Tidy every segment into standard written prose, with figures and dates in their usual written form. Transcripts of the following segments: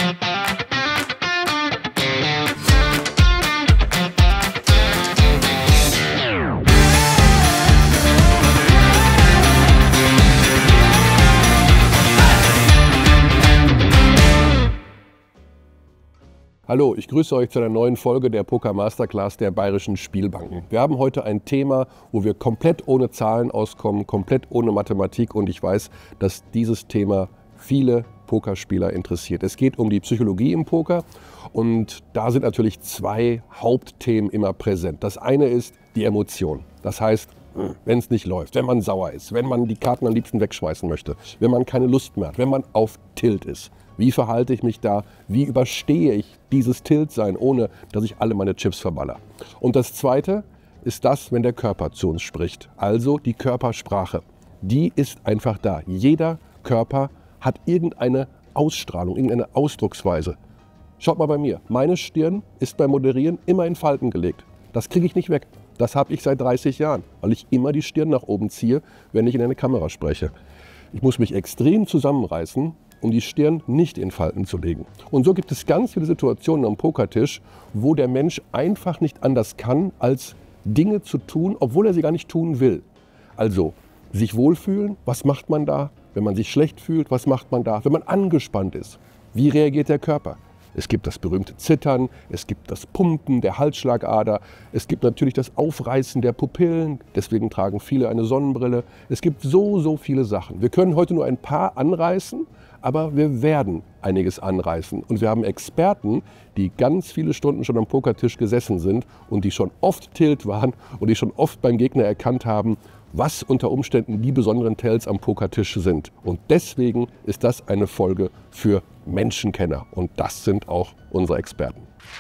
Hallo, ich grüße euch zu einer neuen Folge der Poker Masterclass der Bayerischen Spielbanken. Wir haben heute ein Thema, wo wir komplett ohne Zahlen auskommen, komplett ohne Mathematik, und ich weiß, dass dieses Thema viele Pokerspieler interessiert. Es geht um die Psychologie im Poker und da sind natürlich zwei Hauptthemen immer präsent. Das eine ist die Emotion. Das heißt, wenn es nicht läuft, wenn man sauer ist, wenn man die Karten am liebsten wegschmeißen möchte, wenn man keine Lust mehr hat, wenn man auf Tilt ist. Wie verhalte ich mich da? Wie überstehe ich dieses Tilt-Sein, ohne dass ich alle meine Chips verballer? Und das Zweite ist das, wenn der Körper zu uns spricht. Also die Körpersprache. Die ist einfach da. Jeder Körper hat irgendeine Ausstrahlung, irgendeine Ausdrucksweise. Schaut mal bei mir. Meine Stirn ist beim Moderieren immer in Falten gelegt. Das kriege ich nicht weg. Das habe ich seit 30 Jahren, weil ich immer die Stirn nach oben ziehe, wenn ich in eine Kamera spreche. Ich muss mich extrem zusammenreißen, um die Stirn nicht in Falten zu legen. Und so gibt es ganz viele Situationen am Pokertisch, wo der Mensch einfach nicht anders kann, als Dinge zu tun, obwohl er sie gar nicht tun will. Also sich wohlfühlen, was macht man da? Wenn man sich schlecht fühlt, was macht man da? Wenn man angespannt ist, wie reagiert der Körper? Es gibt das berühmte Zittern, es gibt das Pumpen der Halsschlagader, es gibt natürlich das Aufreißen der Pupillen, deswegen tragen viele eine Sonnenbrille. Es gibt so viele Sachen. Wir können heute nur ein paar anreißen, aber wir werden einiges anreißen. Und wir haben Experten, die ganz viele Stunden schon am Pokertisch gesessen sind und die schon oft Tilt waren und die schon oft beim Gegner erkannt haben, was unter Umständen die besonderen Tells am Pokertisch sind. Und deswegen ist das eine Folge für Menschenkenner. Und das sind auch unsere Experten.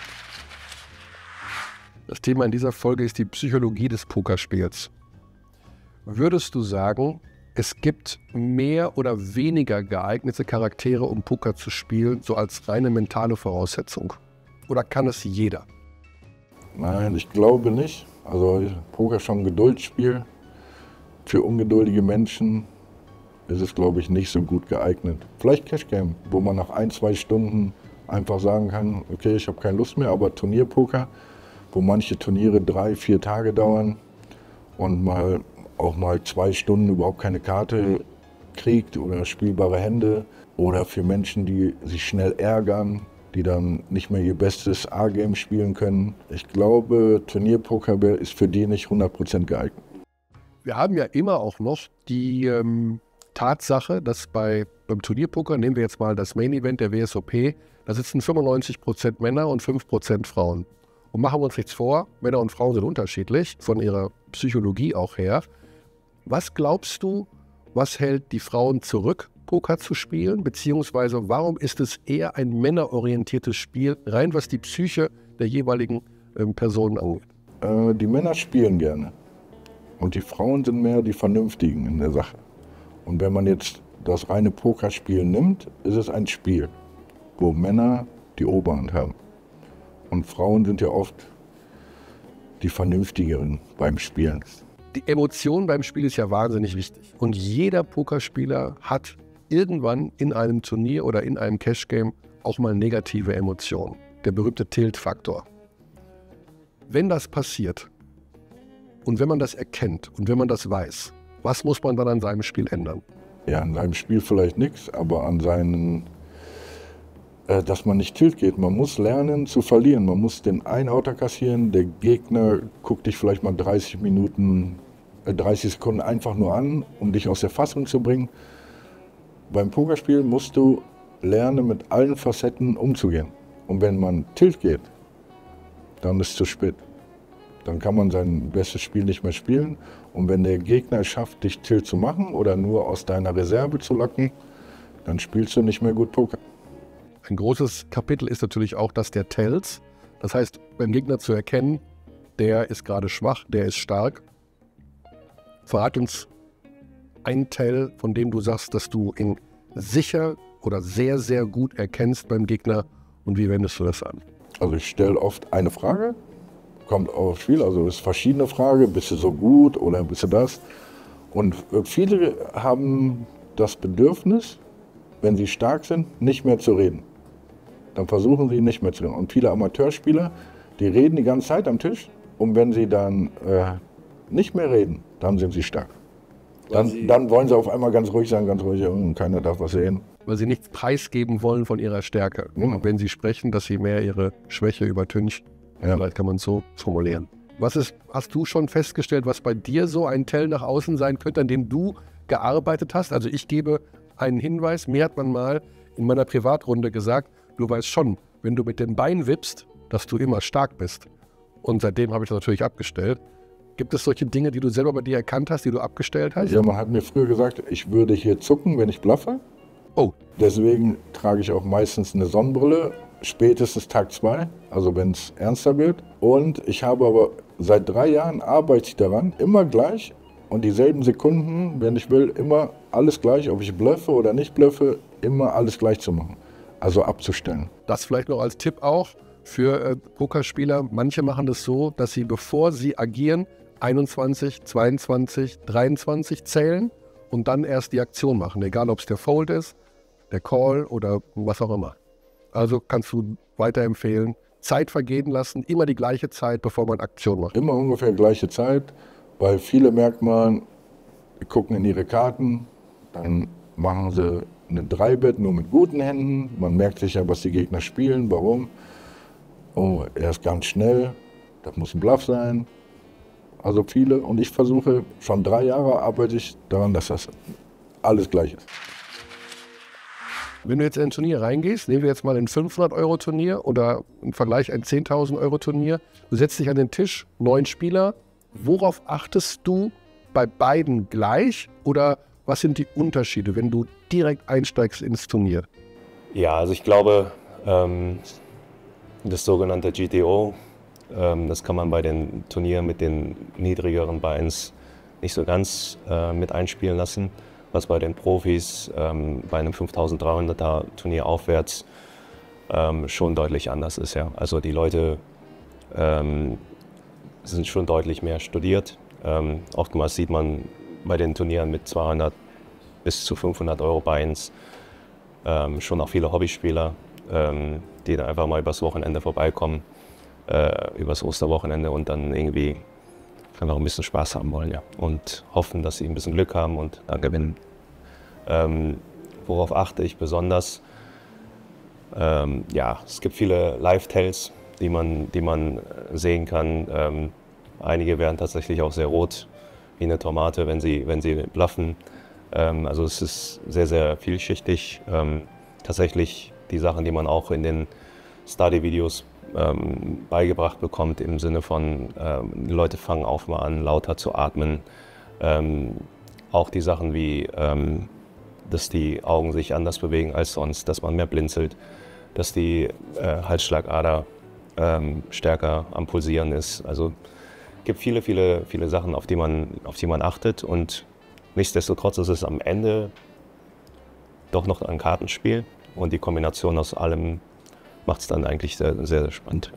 Das Thema in dieser Folge ist die Psychologie des Pokerspiels. Würdest du sagen, es gibt mehr oder weniger geeignete Charaktere, um Poker zu spielen, so als reine mentale Voraussetzung? Oder kann es jeder? Nein, ich glaube nicht. Also Poker ist schon ein Geduldsspiel. Für ungeduldige Menschen ist es, glaube ich, nicht so gut geeignet. Vielleicht Cash Game, wo man nach 1-2 Stunden einfach sagen kann, okay, ich habe keine Lust mehr, aber Turnierpoker, wo manche Turniere 3-4 Tage dauern und auch mal 2 Stunden überhaupt keine Karte kriegt oder spielbare Hände, oder für Menschen, die sich schnell ärgern, die dann nicht mehr ihr bestes A-Game spielen können. Ich glaube, Turnierpoker ist für die nicht 100% geeignet. Wir haben ja immer auch noch die Tatsache, dass beim Turnierpoker, nehmen wir jetzt mal das Main Event der WSOP, da sitzen 95% Männer und 5% Frauen. Und machen wir uns nichts vor, Männer und Frauen sind unterschiedlich, von ihrer Psychologie auch her. Was glaubst du, was hält die Frauen zurück, Poker zu spielen? Beziehungsweise warum ist es eher ein männerorientiertes Spiel, rein was die Psyche der jeweiligen Personen angeht? Die Männer spielen gerne. Und die Frauen sind mehr die Vernünftigen in der Sache. Und wenn man jetzt das reine Pokerspiel nimmt, ist es ein Spiel, wo Männer die Oberhand haben. Und Frauen sind ja oft die Vernünftigeren beim Spielen. Die Emotion beim Spiel ist ja wahnsinnig wichtig. Und jeder Pokerspieler hat irgendwann in einem Turnier oder in einem Cash-Game auch mal negative Emotionen. Der berühmte Tilt-Faktor. Wenn das passiert, und wenn man das erkennt und wenn man das weiß, was muss man dann an seinem Spiel ändern? Ja, an seinem Spiel vielleicht nichts, aber an seinen, dass man nicht Tilt geht. Man muss lernen zu verlieren. Man muss den Einouter kassieren. Der Gegner guckt dich vielleicht mal 30 Sekunden einfach nur an, um dich aus der Fassung zu bringen. Beim Pokerspiel musst du lernen, mit allen Facetten umzugehen. Und wenn man Tilt geht, dann ist es zu spät. Dann kann man sein bestes Spiel nicht mehr spielen. Und wenn der Gegner es schafft, dich Tilt zu machen oder nur aus deiner Reserve zu locken, dann spielst du nicht mehr gut Poker. Ein großes Kapitel ist natürlich auch das der Tells. Das heißt, beim Gegner zu erkennen, der ist gerade schwach, der ist stark. Verrat uns einen Tell, von dem du sagst, dass du ihn sicher oder sehr, sehr gut erkennst beim Gegner. Und wie wendest du das an? Also ich stelle oft eine Frage. Kommt aufs Spiel, also ist verschiedene Frage, bist du so gut oder bist du das? Und viele haben das Bedürfnis, wenn sie stark sind, nicht mehr zu reden. dann versuchen sie nicht mehr zu reden. Und viele Amateurspieler, die reden die ganze Zeit am Tisch und wenn sie dann nicht mehr reden, dann sind sie stark. Dann wollen sie auf einmal ganz ruhig sein, ganz ruhig, und keiner darf was sehen. Weil sie nichts preisgeben wollen von ihrer Stärke. Genau. Wenn sie sprechen, dass sie mehr ihre Schwäche übertünchen. Ja. Vielleicht kann man es so formulieren. Hast du schon festgestellt, was bei dir so ein Tell nach außen sein könnte, an dem du gearbeitet hast? Also ich gebe einen Hinweis, mir hat man mal in meiner Privatrunde gesagt, du weißt schon, wenn du mit dem Bein wippst, dass du immer stark bist. Und seitdem habe ich das natürlich abgestellt. Gibt es solche Dinge, die du selber bei dir erkannt hast, die du abgestellt hast? Ja, man hat mir früher gesagt, ich würde hier zucken, wenn ich bluffe. Oh. Deswegen trage ich auch meistens eine Sonnenbrille, spätestens Tag 2, also wenn es ernster wird. Und ich habe aber seit 3 Jahren arbeite ich daran, immer gleich und dieselben Sekunden, wenn ich will, immer alles gleich, ob ich bluffe oder nicht bluffe, immer alles gleich zu machen. Also abzustellen. Das vielleicht noch als Tipp auch für Pokerspieler. Manche machen das so, dass sie, bevor sie agieren, 21, 22, 23 zählen und dann erst die Aktion machen. Egal, ob es der Fold ist, der Call oder was auch immer. Also kannst du weiterempfehlen, Zeit vergehen lassen, immer die gleiche Zeit, bevor man Aktion macht. Immer ungefähr gleiche Zeit, weil viele merkt man, die gucken in ihre Karten, dann machen sie eine 3-Bet nur mit guten Händen. Man merkt sich ja, was die Gegner spielen, warum. Oh, er ist ganz schnell, das muss ein Bluff sein. Also viele, und ich versuche, schon 3 Jahre arbeite ich daran, dass das alles gleich ist. Wenn du jetzt in ein Turnier reingehst, nehmen wir jetzt mal ein 500-Euro-Turnier oder im Vergleich ein 10.000-Euro-Turnier. Du setzt dich an den Tisch, 9 Spieler. Worauf achtest du bei beiden gleich oder was sind die Unterschiede, wenn du direkt einsteigst ins Turnier? Ja, also ich glaube, das sogenannte GTO, das kann man bei den Turnieren mit den niedrigeren Beins nicht so ganz mit einspielen lassen, was bei den Profis bei einem 5.300er Turnier aufwärts schon deutlich anders ist. Ja. Also die Leute sind schon deutlich mehr studiert. Oftmals sieht man bei den Turnieren mit 200 bis zu 500 Euro Beins schon auch viele Hobbyspieler, die dann einfach mal übers Wochenende vorbeikommen, übers Osterwochenende und dann irgendwie einfach ein bisschen Spaß haben wollen, ja, und hoffen, dass sie ein bisschen Glück haben und dann gewinnen. Worauf achte ich besonders? Ja, es gibt viele Live-Tells, die man sehen kann. Einige werden tatsächlich auch sehr rot, wie eine Tomate, wenn sie bluffen. Also es ist sehr, sehr vielschichtig. Tatsächlich die Sachen, die man auch in den Study-Videos beigebracht bekommt, im Sinne von, die Leute fangen auf mal an, lauter zu atmen. Auch die Sachen wie, dass die Augen sich anders bewegen als sonst, dass man mehr blinzelt, dass die Halsschlagader stärker am Pulsieren ist. Also es gibt viele, viele, viele Sachen, auf die man achtet, und nichtsdestotrotz ist es am Ende doch noch ein Kartenspiel, und die Kombination aus allem macht es dann eigentlich sehr, sehr spannend.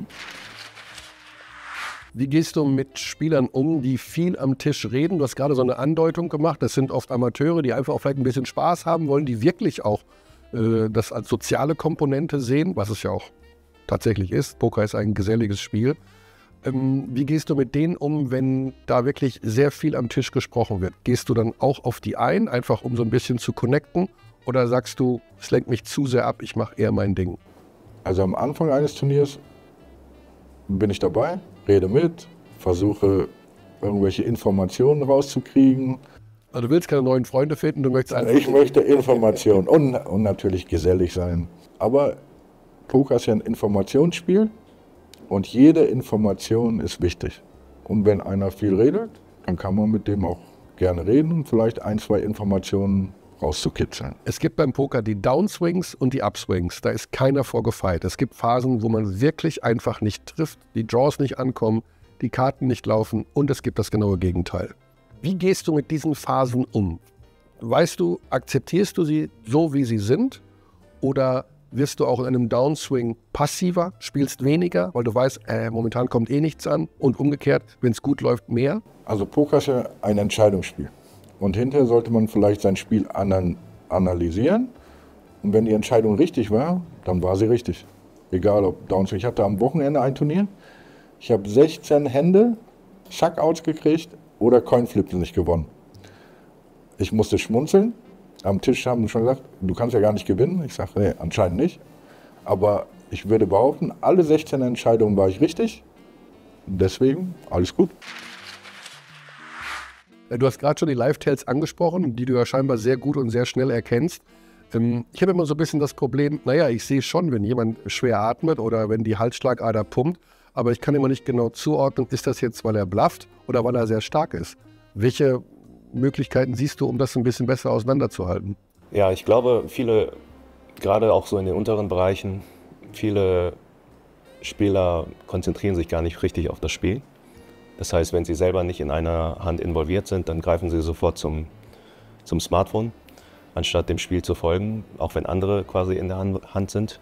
Wie gehst du mit Spielern um, die viel am Tisch reden? Du hast gerade so eine Andeutung gemacht. Das sind oft Amateure, die einfach auch vielleicht ein bisschen Spaß haben wollen, die wirklich auch das als soziale Komponente sehen, was es ja auch tatsächlich ist. Poker ist ein geselliges Spiel. Wie gehst du mit denen um, wenn da wirklich sehr viel am Tisch gesprochen wird? Gehst du dann auch auf die ein, einfach um so ein bisschen zu connecten? Oder sagst du, es lenkt mich zu sehr ab, ich mache eher mein Ding? Also am Anfang eines Turniers bin ich dabei, rede mit, versuche irgendwelche Informationen rauszukriegen. Also du willst keine neuen Freunde finden, du möchtest einfach... Ich möchte Informationen und natürlich gesellig sein. Aber Poker ist ja ein Informationsspiel und jede Information ist wichtig. Und wenn einer viel redet, dann kann man mit dem auch gerne reden und vielleicht 1, 2 Informationen rauszukitzeln. Es gibt beim Poker die Downswings und die Upswings. Da ist keiner vorgefeilt. Es gibt Phasen, wo man wirklich einfach nicht trifft, die Draws nicht ankommen, die Karten nicht laufen, und es gibt das genaue Gegenteil. Wie gehst du mit diesen Phasen um? Weißt du, akzeptierst du sie so, wie sie sind? Oder wirst du auch in einem Downswing passiver, spielst weniger, weil du weißt, momentan kommt eh nichts an, und umgekehrt, wenn es gut läuft, mehr? Also Poker ist ja ein Entscheidungsspiel. Und hinterher sollte man vielleicht sein Spiel analysieren Und wenn die Entscheidung richtig war, dann war sie richtig. Egal ob Downstream. Ich hatte am Wochenende ein Turnier. Ich habe 16 Hände, Shuckouts gekriegt oder Coinflips nicht gewonnen. Ich musste schmunzeln. Am Tisch haben sie schon gesagt, du kannst ja gar nicht gewinnen. Ich sage, nee, anscheinend nicht. Aber ich würde behaupten, alle 16 Entscheidungen war ich richtig. Deswegen, alles gut. Du hast gerade schon die Live-Tells angesprochen, die du ja scheinbar sehr gut und sehr schnell erkennst. Ich habe immer so ein bisschen das Problem, naja, ich sehe schon, wenn jemand schwer atmet oder wenn die Halsschlagader pumpt, aber ich kann immer nicht genau zuordnen, ist das jetzt, weil er blufft oder weil er sehr stark ist. Welche Möglichkeiten siehst du, um das ein bisschen besser auseinanderzuhalten? Ja, ich glaube, viele, gerade auch so in den unteren Bereichen, viele Spieler konzentrieren sich gar nicht richtig auf das Spiel. Das heißt, wenn sie selber nicht in einer Hand involviert sind, dann greifen sie sofort zum Smartphone, anstatt dem Spiel zu folgen, auch wenn andere quasi in der Hand sind.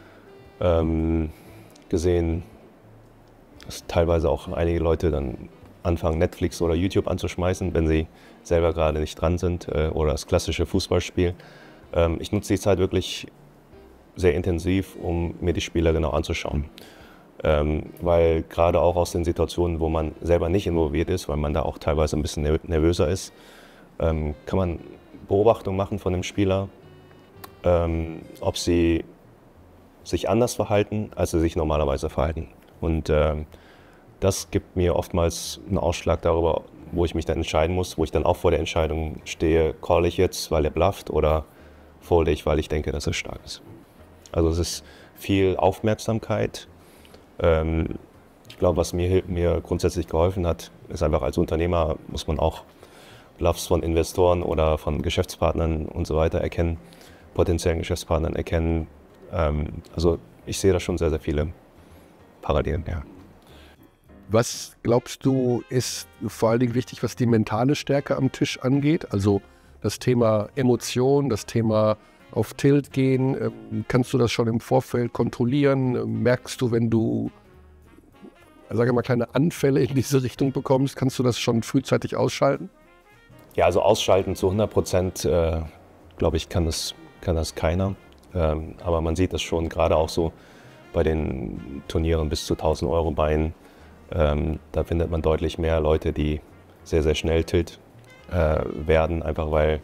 Gesehen, dass teilweise auch einige Leute dann anfangen, Netflix oder YouTube anzuschmeißen, wenn sie selber gerade nicht dran sind, oder das klassische Fußballspiel. Ich nutze die Zeit wirklich sehr intensiv, um mir die Spieler genau anzuschauen. Weil gerade auch aus den Situationen, wo man selber nicht involviert ist, weil man da auch teilweise ein bisschen nervöser ist, kann man Beobachtungen machen von dem Spieler, ob sie sich anders verhalten, als sie sich normalerweise verhalten. Und das gibt mir oftmals einen Ausschlag darüber, wo ich mich dann entscheiden muss, wo ich dann auch vor der Entscheidung stehe, call ich jetzt, weil er blufft, oder folde ich, weil ich denke, dass er stark ist. Also es ist viel Aufmerksamkeit. Ich glaube, was mir grundsätzlich geholfen hat, ist einfach, als Unternehmer muss man auch Bluffs von Investoren oder von Geschäftspartnern und so weiter erkennen, potenziellen Geschäftspartnern erkennen. Also ich sehe da schon sehr, sehr viele Parallelen. Ja. Was glaubst du, ist vor allen Dingen wichtig, was die mentale Stärke am Tisch angeht? Also das Thema Emotion, das Thema auf Tilt gehen. Kannst du das schon im Vorfeld kontrollieren? Merkst du, wenn du, sage mal, kleine Anfälle in diese Richtung bekommst, kannst du das schon frühzeitig ausschalten? Ja, also ausschalten zu 100%, glaube ich, kann das keiner. Aber man sieht das schon, gerade auch so bei den Turnieren bis zu 1.000 Euro Beinen. Da findet man deutlich mehr Leute, die sehr, sehr schnell Tilt werden, einfach weil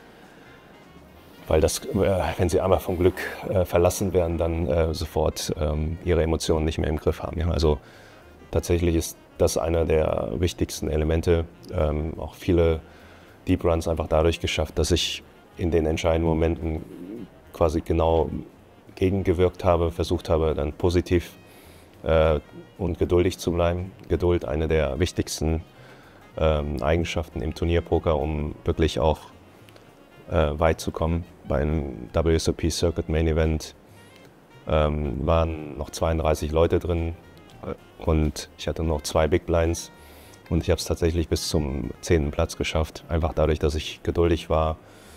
das, wenn sie einmal vom Glück verlassen werden, dann sofort ihre Emotionen nicht mehr im Griff haben. Ja? Also tatsächlich ist das einer der wichtigsten Elemente. Auch viele Deep Runs einfach dadurch geschafft, dass ich in den entscheidenden Momenten quasi genau gegengewirkt habe, versucht habe, dann positiv und geduldig zu bleiben. Geduld, eine der wichtigsten Eigenschaften im Turnierpoker, um wirklich auch weit zu kommen. Beim WSOP Circuit Main Event waren noch 32 Leute drin und ich hatte noch 2 Big Blinds und ich habe es tatsächlich bis zum 10. Platz geschafft. Einfach dadurch, dass ich geduldig war,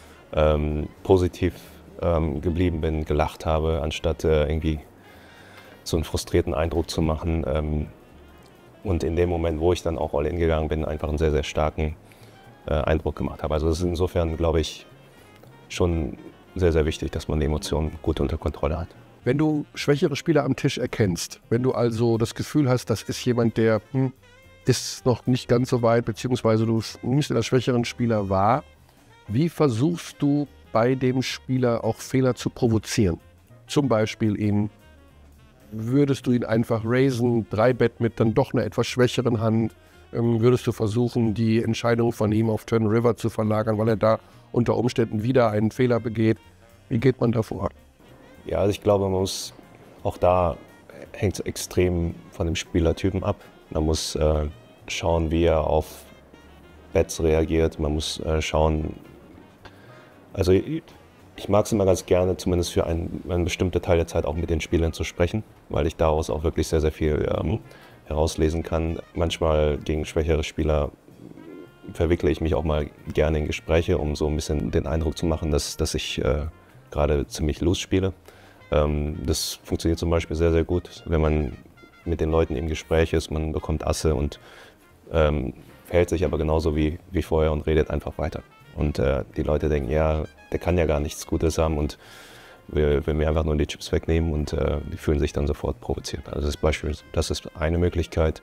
positiv geblieben bin, gelacht habe, anstatt irgendwie so einen frustrierten Eindruck zu machen. Und in dem Moment, wo ich dann auch all in gegangen bin, einfach einen sehr, sehr starken Eindruck gemacht habe. Also das ist insofern, glaube ich, schon sehr, sehr wichtig, dass man die Emotionen gut unter Kontrolle hat. Wenn du schwächere Spieler am Tisch erkennst, wenn du also das Gefühl hast, das ist jemand, der ist noch nicht ganz so weit, beziehungsweise du nimmst den als schwächeren Spieler wahr, wie versuchst du bei dem Spieler auch Fehler zu provozieren? Zum Beispiel würdest du ihn einfach raisen, 3-Bet mit dann doch einer etwas schwächeren Hand? Würdest du versuchen, die Entscheidung von ihm auf Turn River zu verlagern, weil er da unter Umständen wieder einen Fehler begeht? Wie geht man da vor? Ja, also ich glaube, man muss, auch da hängt es extrem von dem Spielertypen ab. Man muss schauen, wie er auf Bets reagiert. Man muss schauen, also ich mag es immer ganz gerne, zumindest für einen bestimmten Teil der Zeit auch mit den Spielern zu sprechen, weil ich daraus auch wirklich sehr, sehr viel herauslesen kann. Manchmal gegen schwächere Spieler verwickle ich mich auch mal gerne in Gespräche, um so ein bisschen den Eindruck zu machen, dass ich gerade ziemlich loose spiele. Das funktioniert zum Beispiel sehr, sehr gut, wenn man mit den Leuten im Gespräch ist, man bekommt Asse und verhält sich aber genauso wie vorher und redet einfach weiter. Und die Leute denken, ja, der kann ja gar nichts Gutes haben und will mir einfach nur die Chips wegnehmen und die fühlen sich dann sofort provoziert. Also das ist eine Möglichkeit.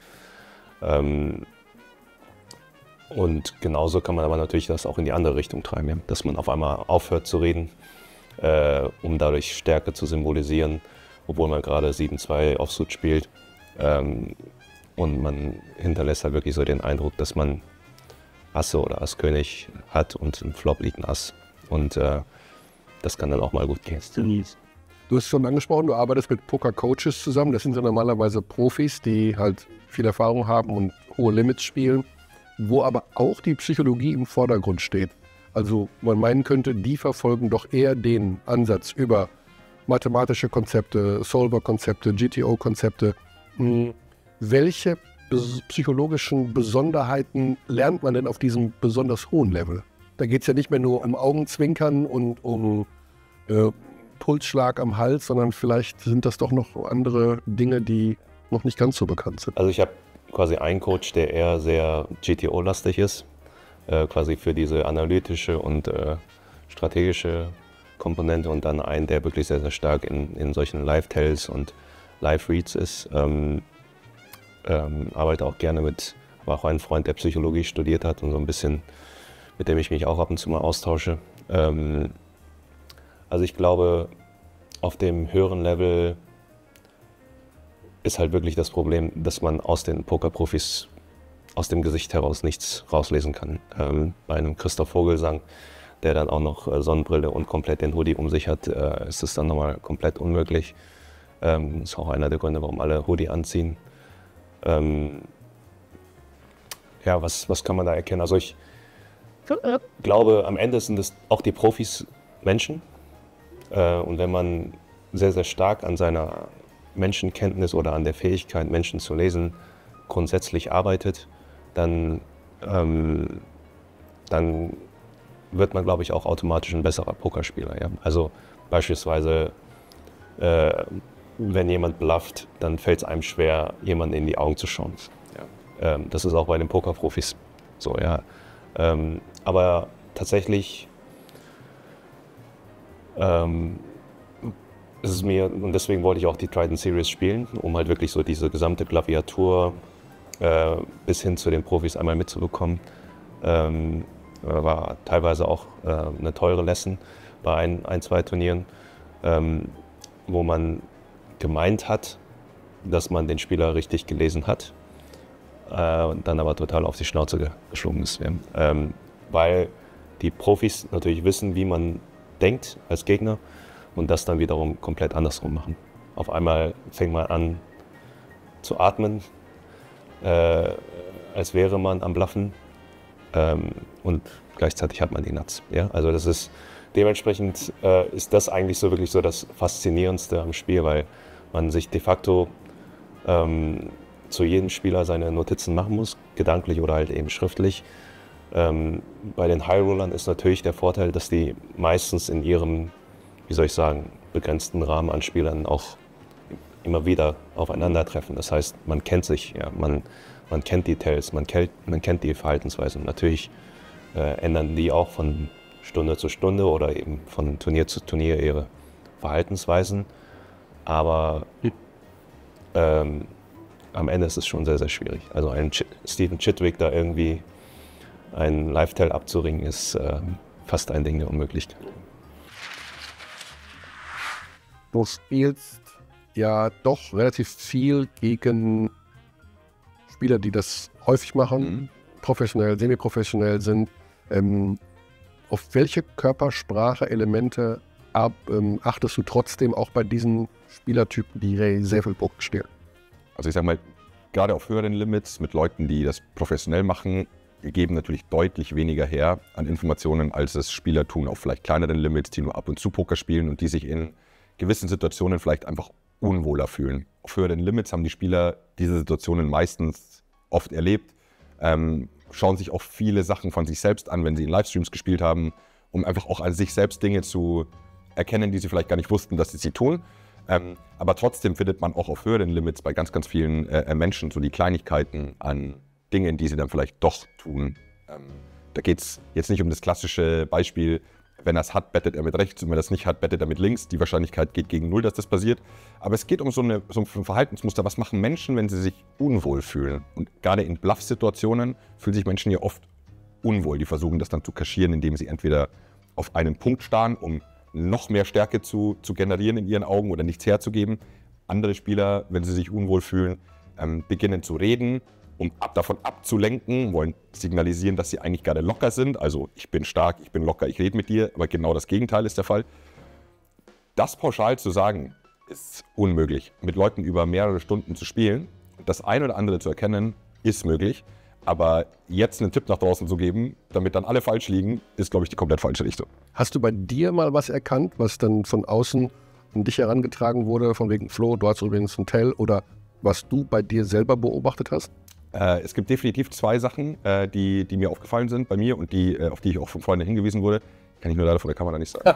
Und genauso kann man aber natürlich das auch in die andere Richtung treiben, ja? Dass man auf einmal aufhört zu reden, um dadurch Stärke zu symbolisieren, obwohl man gerade 7-2 Offsuit spielt. Und man hinterlässt halt wirklich so den Eindruck, dass man Asse oder Ass-König hat und im Flop liegt ein Ass. Und das kann dann auch mal gut gehen. Du hast es schon angesprochen, du arbeitest mit Poker-Coaches zusammen. Das sind ja normalerweise Profis, die halt viel Erfahrung haben und hohe Limits spielen, wo aber auch die Psychologie im Vordergrund steht. Also man meinen könnte, die verfolgen doch eher den Ansatz über mathematische Konzepte, Solver-Konzepte, GTO-Konzepte. Welche psychologischen Besonderheiten lernt man denn auf diesem besonders hohen Level? Da geht es ja nicht mehr nur um Augenzwinkern und um Pulsschlag am Hals, sondern vielleicht sind das doch noch andere Dinge, die noch nicht ganz so bekannt sind. Also ich habe quasi einen Coach, der eher sehr GTO-lastig ist, quasi für diese analytische und strategische Komponente, und dann einen, der wirklich sehr, sehr stark in solchen Live-Tells und Live-Reads ist. Arbeite auch gerne mit, war auch ein Freund, der Psychologie studiert hat und so ein bisschen, mit dem ich mich auch ab und zu mal austausche. Also ich glaube, auf dem höheren Level ist halt wirklich das Problem, dass man aus den Pokerprofis aus dem Gesicht heraus nichts rauslesen kann. Bei einem Christoph Vogelsang, der dann auch noch Sonnenbrille und komplett den Hoodie um sich hat, ist es dann nochmal komplett unmöglich. Das ist auch einer der Gründe, warum alle Hoodie anziehen. Ja, was kann man da erkennen? Also ich glaube, am Ende sind es auch die Profis Menschen. Und wenn man sehr, sehr stark an seiner Menschenkenntnis oder an der Fähigkeit, Menschen zu lesen, grundsätzlich arbeitet, dann wird man, glaube ich, auch automatisch ein besserer Pokerspieler. Ja? Also beispielsweise, wenn jemand blufft, dann fällt es einem schwer, jemanden in die Augen zu schauen. Ja. Das ist auch bei den Pokerprofis so, ja. Aber tatsächlich ist es mir, und deswegen wollte ich auch die Trident Series spielen, um halt wirklich so diese gesamte Klaviatur bis hin zu den Profis einmal mitzubekommen. War teilweise auch eine teure Lesson bei ein, zwei Turnieren, wo man gemeint hat, dass man den Spieler richtig gelesen hat, dann aber total auf die Schnauze geschlungen ist. Weil die Profis natürlich wissen, wie man denkt als Gegner und das dann wiederum komplett andersrum machen. Auf einmal fängt man an zu atmen, als wäre man am Bluffen, und gleichzeitig hat man die Nuts. Ja? Also das ist, dementsprechend ist das eigentlich so wirklich so das Faszinierendste am Spiel, weil man sich de facto zu jedem Spieler seine Notizen machen muss, gedanklich oder halt eben schriftlich. Bei den High-Rollern ist natürlich der Vorteil, dass die meistens in ihrem, wie soll ich sagen, begrenzten Rahmen an Spielern auch immer wieder aufeinandertreffen. Das heißt, man kennt sich, ja, man kennt die Tells, man kennt die Verhaltensweisen. Natürlich ändern die auch von Stunde zu Stunde oder eben von Turnier zu Turnier ihre Verhaltensweisen. Aber am Ende ist es schon sehr, sehr schwierig. Also einen Stephen Chitwick da irgendwie einen Live-Tell abzuringen, ist fast ein Ding der Unmöglichkeit. Du spielst ja doch relativ viel gegen Spieler, die das häufig machen, professionell, semi-professionell sind. Auf welche Körpersprache-Elemente achtest du trotzdem auch bei diesen Spielertypen, die sehr viel Poker spielen? Also ich sag mal, gerade auf höheren Limits mit Leuten, die das professionell machen, geben natürlich deutlich weniger her an Informationen, als es Spieler tun auf vielleicht kleineren Limits, die nur ab und zu Poker spielen und die sich in gewissen Situationen vielleicht einfach unwohler fühlen. Auf höheren Limits haben die Spieler diese Situationen meistens oft erlebt, schauen sich auch viele Sachen von sich selbst an, wenn sie in Livestreams gespielt haben, um einfach auch an sich selbst Dinge zu erkennen, die sie vielleicht gar nicht wussten, dass sie tun. Aber trotzdem findet man auch auf höheren Limits bei ganz, ganz vielen Menschen so die Kleinigkeiten an Dingen, die sie dann vielleicht doch tun. Da geht es jetzt nicht um das klassische Beispiel, Wenn er es hat, bettet er mit rechts und wenn er es nicht hat, bettet er mit links. Die Wahrscheinlichkeit geht gegen 0, dass das passiert. Aber es geht um so ein Verhaltensmuster. Was machen Menschen, wenn sie sich unwohl fühlen? Und gerade in Bluff-Situationen fühlen sich Menschen ja oft unwohl. Die versuchen das dann zu kaschieren, indem sie entweder auf einen Punkt starren, um noch mehr Stärke zu generieren in ihren Augen oder nichts herzugeben. Andere Spieler, wenn sie sich unwohl fühlen, beginnen zu reden, um davon abzulenken, wollen signalisieren, dass sie eigentlich gerade locker sind. Also ich bin stark, ich bin locker, ich rede mit dir, aber genau das Gegenteil ist der Fall. Das pauschal zu sagen, ist unmöglich. Mit Leuten über mehrere Stunden zu spielen, das eine oder andere zu erkennen, ist möglich. Aber jetzt einen Tipp nach draußen zu geben, damit dann alle falsch liegen, ist, glaube ich, die komplett falsche Richtung. Hast du bei dir mal was erkannt, was dann von außen an dich herangetragen wurde, von wegen Flo, du hast übrigens einen Tell, oder was du bei dir selber beobachtet hast? Es gibt definitiv 2 Sachen, die mir aufgefallen sind bei mir und auf die ich auch von Freunden hingewiesen wurde. Kann ich nur leider vor der Kamera nicht sagen.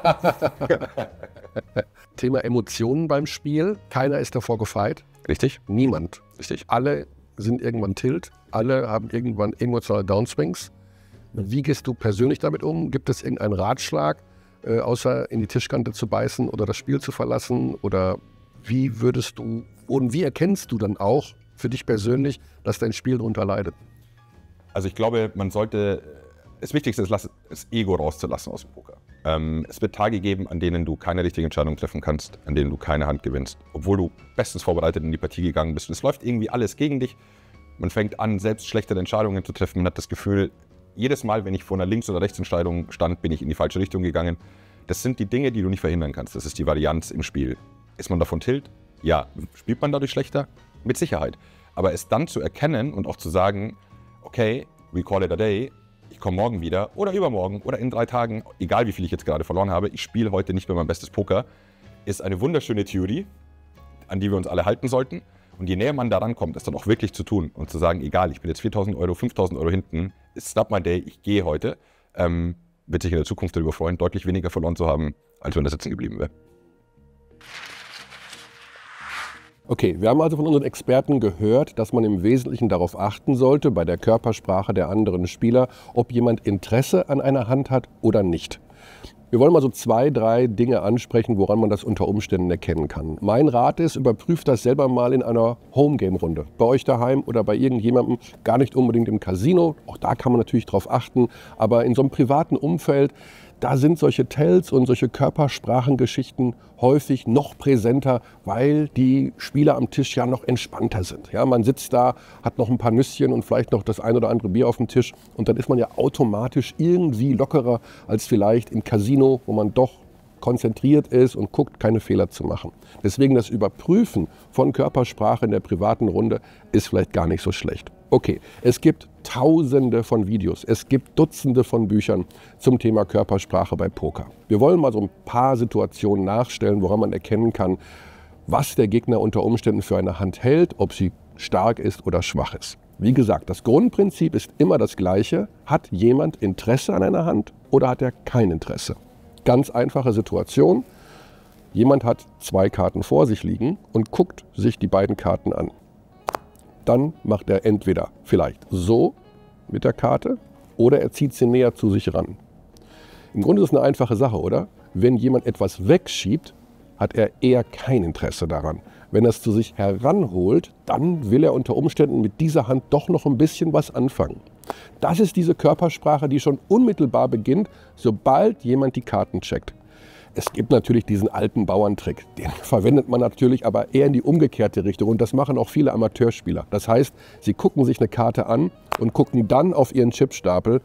Thema Emotionen beim Spiel. Keiner ist davor gefeit. Richtig? Niemand. Richtig. Alle sind irgendwann tilt. Alle haben irgendwann emotionale Downswings. Wie gehst du persönlich damit um? Gibt es irgendeinen Ratschlag, außer in die Tischkante zu beißen oder das Spiel zu verlassen? Oder wie würdest du und wie erkennst du dann auch für dich persönlich, dass dein Spiel darunter leidet? Also ich glaube, man sollte, das Wichtigste ist, das Ego rauszulassen aus dem Poker. Es wird Tage geben, an denen du keine richtige Entscheidung treffen kannst, an denen du keine Hand gewinnst, obwohl du bestens vorbereitet in die Partie gegangen bist. Und es läuft irgendwie alles gegen dich. Man fängt an, selbst schlechtere Entscheidungen zu treffen. Man hat das Gefühl, jedes Mal, wenn ich vor einer Links- oder Rechtsentscheidung stand, bin ich in die falsche Richtung gegangen. Das sind die Dinge, die du nicht verhindern kannst. Das ist die Varianz im Spiel. Ist man davon tilt? Ja. Spielt man dadurch schlechter? Mit Sicherheit. Aber es dann zu erkennen und auch zu sagen, okay, we call it a day, ich komme morgen wieder oder übermorgen oder in 3 Tagen, egal wie viel ich jetzt gerade verloren habe, ich spiele heute nicht mehr mein bestes Poker, ist eine wunderschöne Theorie, an die wir uns alle halten sollten. Und je näher man daran kommt, das dann auch wirklich zu tun und zu sagen, egal, ich bin jetzt 4.000 Euro, 5.000 Euro hinten, it's not my day, ich gehe heute, wird sich in der Zukunft darüber freuen, deutlich weniger verloren zu haben, als wenn das sitzen geblieben wäre. Okay, wir haben also von unseren Experten gehört, dass man im Wesentlichen darauf achten sollte, bei der Körpersprache der anderen Spieler, ob jemand Interesse an einer Hand hat oder nicht. Wir wollen mal so 2, 3 Dinge ansprechen, woran man das unter Umständen erkennen kann. Mein Rat ist, überprüft das selber mal in einer Homegame-Runde. Bei euch daheim oder bei irgendjemandem, gar nicht unbedingt im Casino. Auch da kann man natürlich drauf achten. Aber in so einem privaten Umfeld, da sind solche Tells und solche Körpersprachengeschichten häufig noch präsenter, weil die Spieler am Tisch ja noch entspannter sind. Ja, man sitzt da, hat noch ein paar Nüsschen und vielleicht noch das ein oder andere Bier auf dem Tisch und dann ist man ja automatisch irgendwie lockerer als vielleicht im Casino, wo man doch konzentriert ist und guckt, keine Fehler zu machen. Deswegen das Überprüfen von Körpersprache in der privaten Runde ist vielleicht gar nicht so schlecht. Okay, es gibt Tausende von Videos, es gibt Dutzende von Büchern zum Thema Körpersprache bei Poker. Wir wollen mal so ein paar Situationen nachstellen, woran man erkennen kann, was der Gegner unter Umständen für eine Hand hält, ob sie stark ist oder schwach ist. Wie gesagt, das Grundprinzip ist immer das gleiche. Hat jemand Interesse an einer Hand oder hat er kein Interesse? Ganz einfache Situation. Jemand hat 2 Karten vor sich liegen und guckt sich die beiden Karten an. Dann macht er entweder vielleicht so mit der Karte oder er zieht sie näher zu sich ran. Im Grunde ist es eine einfache Sache, oder? Wenn jemand etwas wegschiebt, hat er eher kein Interesse daran. Wenn er es zu sich heranholt, dann will er unter Umständen mit dieser Hand doch noch ein bisschen was anfangen. Das ist diese Körpersprache, die schon unmittelbar beginnt, sobald jemand die Karten checkt. Es gibt natürlich diesen alten Bauerntrick, den verwendet man natürlich aber eher in die umgekehrte Richtung und das machen auch viele Amateurspieler. Das heißt, sie gucken sich eine Karte an und gucken dann auf ihren Chipstapel,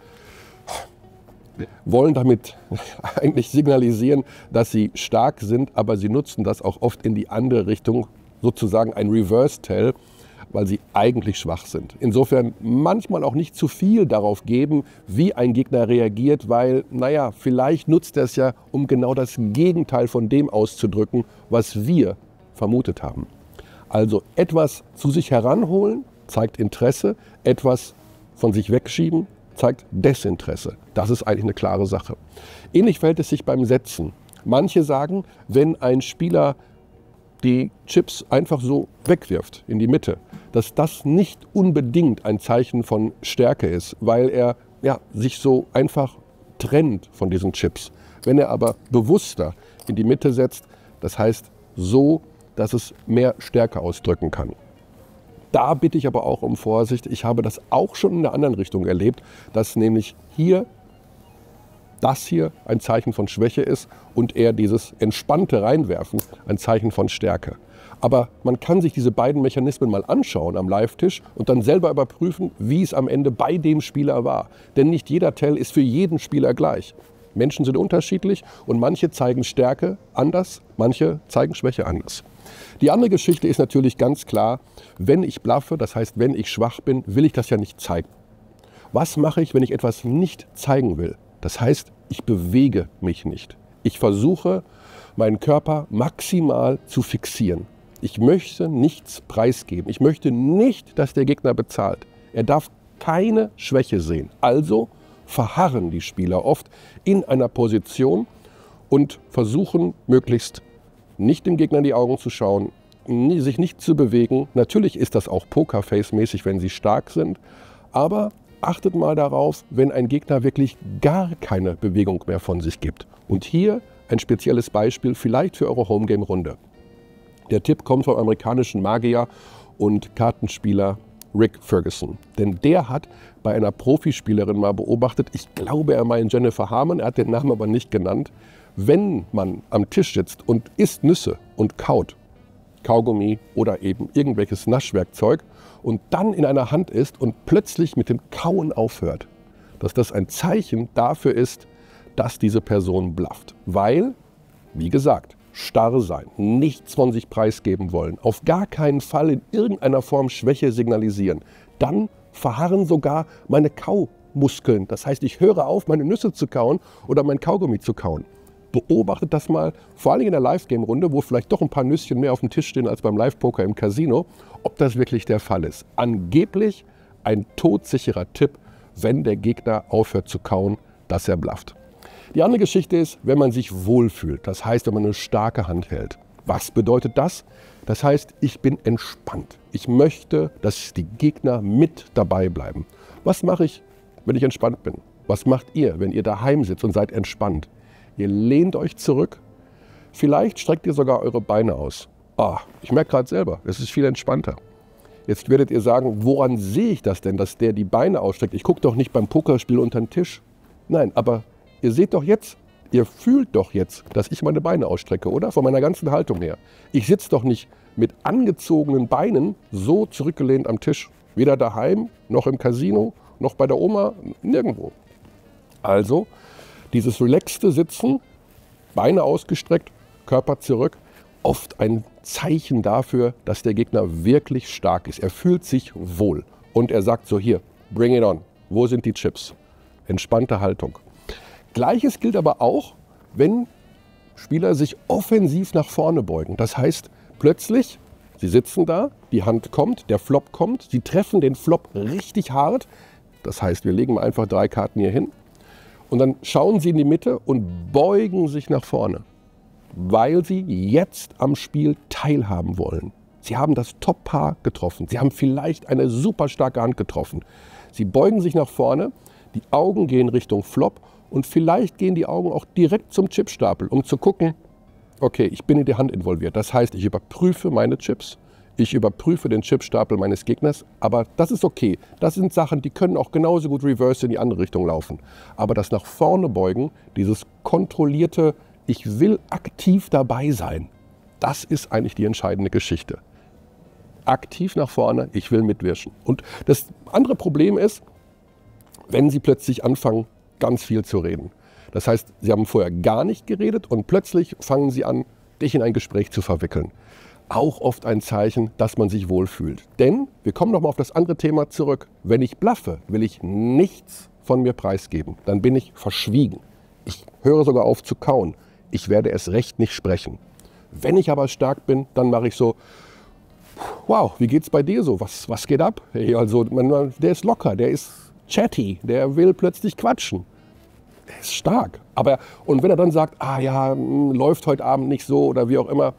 wollen damit eigentlich signalisieren, dass sie stark sind, aber sie nutzen das auch oft in die andere Richtung, sozusagen ein Reverse-Tell, weil sie eigentlich schwach sind. Insofern manchmal auch nicht zu viel darauf geben, wie ein Gegner reagiert, weil, naja, vielleicht nutzt er es ja, um genau das Gegenteil von dem auszudrücken, was wir vermutet haben. Also etwas zu sich heranholen, zeigt Interesse, etwas von sich wegschieben, zeigt Desinteresse. Das ist eigentlich eine klare Sache. Ähnlich verhält es sich beim Setzen. Manche sagen, wenn ein Spieler die Chips einfach so wegwirft in die Mitte, dass das nicht unbedingt ein Zeichen von Stärke ist, weil er sich so einfach trennt von diesen Chips. Wenn er aber bewusster in die Mitte setzt, das heißt so, dass es mehr Stärke ausdrücken kann. Da bitte ich aber auch um Vorsicht. Ich habe das auch schon in der anderen Richtung erlebt, dass nämlich das hier ein Zeichen von Schwäche ist und eher dieses entspannte Reinwerfen ein Zeichen von Stärke. Aber man kann sich diese beiden Mechanismen mal anschauen am Live-Tisch und dann selber überprüfen, wie es am Ende bei dem Spieler war. Denn nicht jeder Tell ist für jeden Spieler gleich. Menschen sind unterschiedlich und manche zeigen Stärke anders, manche zeigen Schwäche anders. Die andere Geschichte ist natürlich ganz klar, wenn ich bluffe, das heißt, wenn ich schwach bin, will ich das ja nicht zeigen. Was mache ich, wenn ich etwas nicht zeigen will? Das heißt, ich bewege mich nicht. Ich versuche, meinen Körper maximal zu fixieren. Ich möchte nichts preisgeben. Ich möchte nicht, dass der Gegner bezahlt. Er darf keine Schwäche sehen. Also verharren die Spieler oft in einer Position und versuchen möglichst nicht dem Gegner in die Augen zu schauen, sich nicht zu bewegen. Natürlich ist das auch Pokerface-mäßig, wenn sie stark sind, aber achtet mal darauf, wenn ein Gegner wirklich gar keine Bewegung mehr von sich gibt. Und hier ein spezielles Beispiel, vielleicht für eure Homegame-Runde. Der Tipp kommt vom amerikanischen Magier und Kartenspieler Rick Ferguson. Denn der hat bei einer Profispielerin mal beobachtet, ich glaube, er meint Jennifer Harmon, er hat den Namen aber nicht genannt, wenn man am Tisch sitzt und isst Nüsse und kaut, Kaugummi oder eben irgendwelches Naschwerkzeug und dann in einer Hand ist und plötzlich mit dem Kauen aufhört, dass das ein Zeichen dafür ist, dass diese Person blufft. Weil, wie gesagt, starr sein, nichts von sich preisgeben wollen, auf gar keinen Fall in irgendeiner Form Schwäche signalisieren. Dann verharren sogar meine Kaumuskeln. Das heißt, ich höre auf, meine Nüsse zu kauen oder mein Kaugummi zu kauen. Beobachtet das mal, vor allem in der Live-Game-Runde, wo vielleicht doch ein paar Nüsschen mehr auf dem Tisch stehen als beim Live-Poker im Casino, ob das wirklich der Fall ist. Angeblich ein todsicherer Tipp, wenn der Gegner aufhört zu kauen, dass er blufft. Die andere Geschichte ist, wenn man sich wohlfühlt, das heißt, wenn man eine starke Hand hält. Was bedeutet das? Das heißt, ich bin entspannt. Ich möchte, dass die Gegner mit dabei bleiben. Was mache ich, wenn ich entspannt bin? Was macht ihr, wenn ihr daheim sitzt und seid entspannt? Ihr lehnt euch zurück. Vielleicht streckt ihr sogar eure Beine aus. Ich merke gerade selber, es ist viel entspannter. Jetzt werdet ihr sagen, woran sehe ich das denn, dass der die Beine ausstreckt? Ich gucke doch nicht beim Pokerspiel unter den Tisch. Nein, aber ihr seht doch jetzt, ihr fühlt doch jetzt, dass ich meine Beine ausstrecke, oder? Von meiner ganzen Haltung her. Ich sitze doch nicht mit angezogenen Beinen so zurückgelehnt am Tisch. Weder daheim, noch im Casino, noch bei der Oma, nirgendwo. Also, dieses relaxte Sitzen, Beine ausgestreckt, Körper zurück, oft ein Zeichen dafür, dass der Gegner wirklich stark ist. Er fühlt sich wohl und er sagt so, hier, bring it on, wo sind die Chips? Entspannte Haltung. Gleiches gilt aber auch, wenn Spieler sich offensiv nach vorne beugen. Das heißt, plötzlich, sie sitzen da, die Hand kommt, der Flop kommt, sie treffen den Flop richtig hart. Das heißt, wir legen mal einfach 3 Karten hier hin. Und dann schauen sie in die Mitte und beugen sich nach vorne, weil sie jetzt am Spiel teilhaben wollen. Sie haben das Top-Paar getroffen. Sie haben vielleicht eine super starke Hand getroffen. Sie beugen sich nach vorne, die Augen gehen Richtung Flop und vielleicht gehen die Augen auch direkt zum Chipstapel, um zu gucken, okay, ich bin in die Hand involviert. Das heißt, ich überprüfe meine Chips. Ich überprüfe den Chipstapel meines Gegners, aber das ist okay. Das sind Sachen, die können auch genauso gut reverse in die andere Richtung laufen. Aber das nach vorne beugen, dieses kontrollierte, ich will aktiv dabei sein, das ist eigentlich die entscheidende Geschichte. Aktiv nach vorne, ich will mitwirken. Und das andere Problem ist, wenn Sie plötzlich anfangen, ganz viel zu reden. Das heißt, Sie haben vorher gar nicht geredet und plötzlich fangen Sie an, dich in ein Gespräch zu verwickeln. Auch oft ein Zeichen, dass man sich wohlfühlt. Denn, wir kommen nochmal auf das andere Thema zurück, wenn ich bluffe, will ich nichts von mir preisgeben. Dann bin ich verschwiegen. Ich höre sogar auf zu kauen. Ich werde erst recht nicht sprechen. Wenn ich aber stark bin, dann mache ich so, wow, wie geht's bei dir so? Was geht ab? Hey, also, der ist locker, der ist chatty, der will plötzlich quatschen. Der ist stark. Und wenn er dann sagt, läuft heute Abend nicht so oder wie auch immer,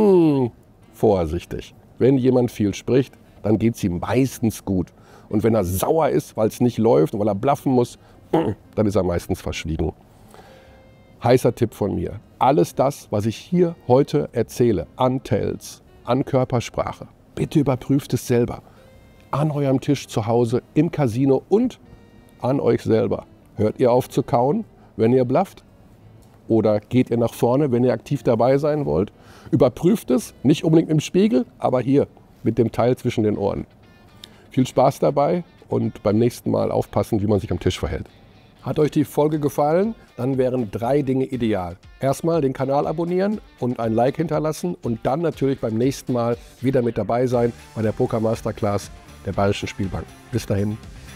vorsichtig. Wenn jemand viel spricht, dann geht es ihm meistens gut. Und wenn er sauer ist, weil es nicht läuft und weil er bluffen muss, dann ist er meistens verschwiegen. heißer Tipp von mir. Alles das, was ich hier heute erzähle, an Tells, an Körpersprache, bitte überprüft es selber. An eurem Tisch zu Hause, im Casino und an euch selber. Hört ihr auf zu kauen, wenn ihr blufft? Oder geht ihr nach vorne, wenn ihr aktiv dabei sein wollt? Überprüft es, nicht unbedingt im Spiegel, aber hier mit dem Teil zwischen den Ohren. Viel Spaß dabei und beim nächsten Mal aufpassen, wie man sich am Tisch verhält. Hat euch die Folge gefallen? Dann wären 3 Dinge ideal. Erstmal den Kanal abonnieren und ein Like hinterlassen und dann natürlich beim nächsten Mal wieder mit dabei sein bei der Poker Masterclass der Bayerischen Spielbank. Bis dahin.